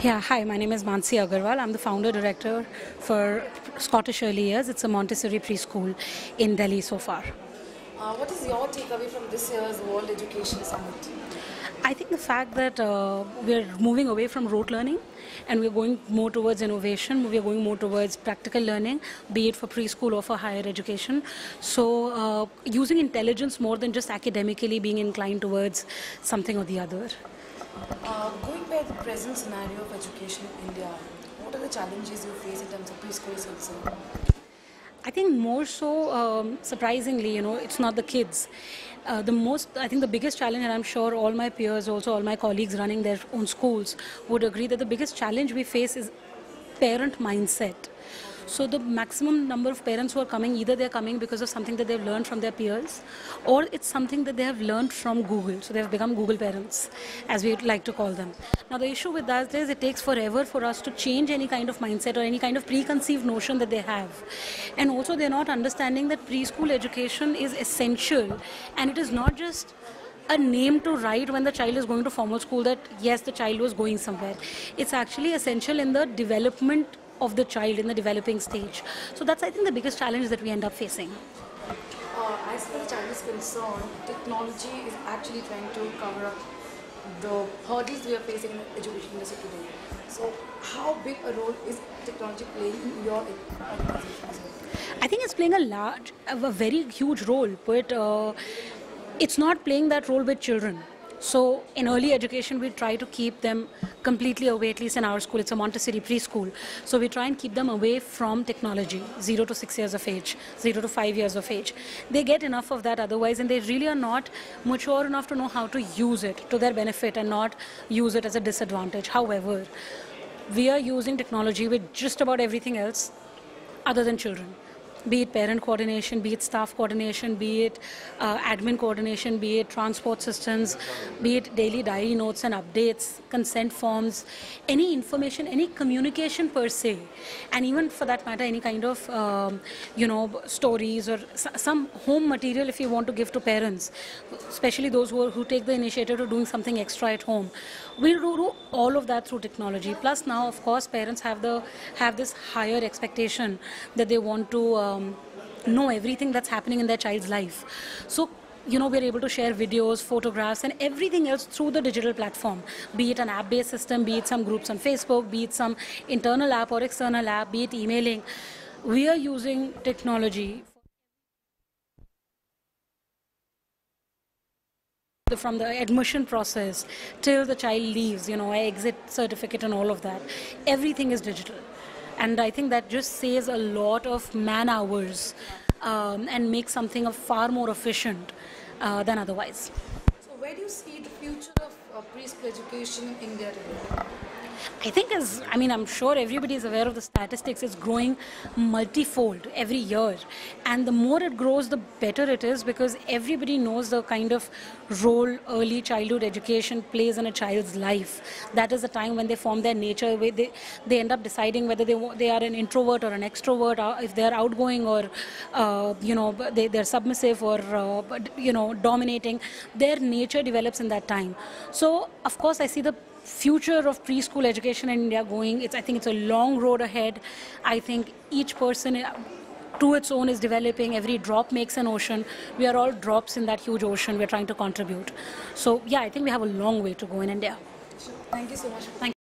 Yeah, hi, my name is Mansi Aggarwal. I'm the founder director for Scottish Early Years. It's a Montessori preschool in Delhi so far. What is your takeaway from this year's World Education Summit? I think the fact that we're moving away from rote learning and we're going more towards innovation, we're going more towards practical learning, be it for preschool or for higher education. So using intelligence more than just academically being inclined towards something or the other. Going by the present scenario of education in India, what are the challenges you face in terms of preschool is concerned? I think more so, surprisingly, it's not the kids. I think the biggest challenge, and I'm sure all my peers, also all my colleagues running their own schools would agree that the biggest challenge we face is parent mindset. So the maximum number of parents who are coming, either they're coming because of something that they've learned from their peers, or it's something that they have learned from Google. So they've become Google parents, as we like to call them. Now the issue with that is it takes forever for us to change any kind of mindset or any kind of preconceived notion that they have. And also they're not understanding that preschool education is essential, and it is not just a name to write when the child is going to formal school that yes, the child was going somewhere. It's actually essential in the development of the child in the developing stage. So that's, I think, the biggest challenge that we end up facing. As far as the child is concerned, technology is actually trying to cover up the hurdles we are facing in the education industry today. So how big a role is technology playing in your organization? I think it's playing a very huge role, but it's not playing that role with children. So in early education, we try to keep them completely away, at least in our school. It's a Montessori preschool. So we try and keep them away from technology, 0 to 6 years of age, 0 to 5 years of age. They get enough of that otherwise, and they really are not mature enough to know how to use it to their benefit and not use it as a disadvantage. However, we are using technology with just about everything else other than children. Be it parent coordination, be it staff coordination, be it admin coordination, be it transport systems, be it daily diary notes and updates, consent forms, any information, any communication per se, and even for that matter, any kind of, stories or some home material if you want to give to parents, especially those who take the initiative to doing something extra at home. We'll do all of that through technology. Plus now, of course, parents have this higher expectation that they want to know everything that's happening in their child's life. So, we're able to share videos, photographs, and everything else through the digital platform, be it an app-based system, be it some groups on Facebook, be it some internal app or external app, be it emailing. We are using technology from the admission process till the child leaves, exit certificate and all of that. Everything is digital. And I think that just saves a lot of man hours and makes something far more efficient than otherwise. So where do you see the future of preschool education in India today? I think I'm sure everybody is aware of the statistics. It's growing multifold every year. And the more it grows, the better it is, because everybody knows the kind of role early childhood education plays in a child's life. That is the time when they form their nature. They end up deciding whether they are an introvert or an extrovert, or if they're outgoing or, they're submissive or, dominating. Their nature develops in that time. So, of course, I see the future of preschool education in India going. I think it's a long road ahead. I think each person to its own is developing. Every drop makes an ocean. We are all drops in that huge ocean. We're trying to contribute. So yeah, I think we have a long way to go in India. Thank you so much. Thank you.